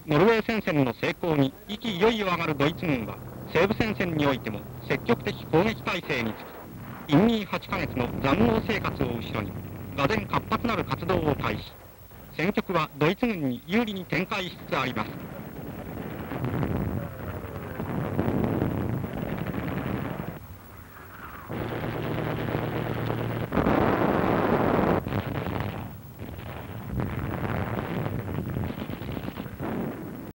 ノルウェー戦線の成功に意気いよいよ上がるドイツ軍は、西部戦線においても積極的攻撃態勢につき、陰に8ヶ月の塹壕生活を後ろに、俄然活発なる活動を開始。戦局はドイツ軍に有利に展開しつつあります。